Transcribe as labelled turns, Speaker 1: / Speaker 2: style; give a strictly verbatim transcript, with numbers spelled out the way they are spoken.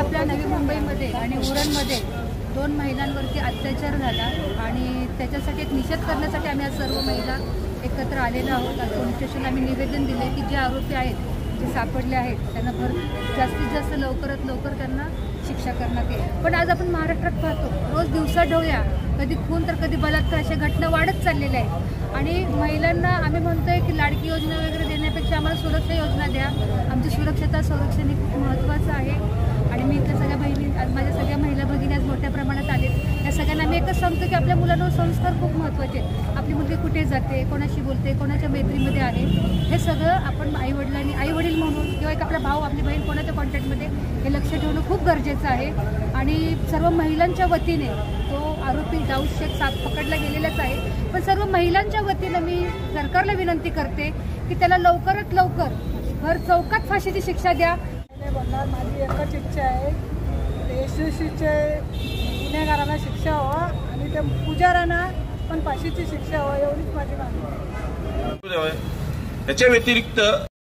Speaker 1: आपल्या नवी मुंबईमध्ये आणि उरणमध्ये दोन महिलांवरती अत्याचार झाला आणि त्याच्यासाठी एक निषेध करण्यासाठी आम्ही आज सर्व महिला एकत्र आलेलो आहोत। आज पोलीस स्टेशनला आम्ही निवेदन दिले की जे आरोपी आहेत जे सापडले आहेत त्यांना भर जास्तीत जास्त लवकरात लवकर त्यांना शिक्षा करण्यात येईल। पण आज आपण महाराष्ट्रात पाहतो रोज दिवसाढवळ्या कधी खून तर कधी बलात्कार अशा घटना वाढत चाललेल्या आहेत आणि महिलांना आम्ही म्हणतोय की लाडकी योजना वगैरे देण्यापेक्षा आम्हाला सुरक्षा योजना द्या। आमची सुरक्षता संरक्षण हे खूप महत्त्वाचं आहे आणि मी इथल्या सगळ्या बहिणी आज माझ्या सगळ्या महिला भगिनी आज मोठ्या प्रमाणात आले। या सगळ्यांना मी एकच सांगतो की आपल्या मुलांवर संस्कार खूप महत्त्वाचे आहेत। आपली मुलगी कुठे जाते, कोणाशी बोलते, कोणाच्या मैत्रीमध्ये आहे, हे सगळं आपण आईवडिलांनी आईवडील म्हणून किंवा एक आपला भाऊ आपली बहीण कोणाच्या कॉन्टॅक्टमध्ये हे लक्ष ठेवणं खूप गरजेचं आहे। आणि सर्व महिलांच्या वतीने तो आरोपी दाऊद शेख साप पकडला गेलेलाच आहे, पण सर्व महिलांच्या वतीनं मी सरकारला विनंती करते की त्याला लवकरात लवकर भर चौकात फाशीची शिक्षा द्या।
Speaker 2: माझी एकच इच्छा आहे यशस्वीचे गुन्हेगारांना शिक्षा व्हावा आणि त्या पुजाऱ्यांना पण फाशीची शिक्षा व्हावी एवढीच माझी मागणी आहे।
Speaker 3: याच्या व्यतिरिक्त